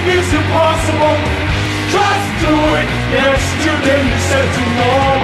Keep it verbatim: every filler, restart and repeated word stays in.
is impossible. Just do it. Yesterday you said tomorrow.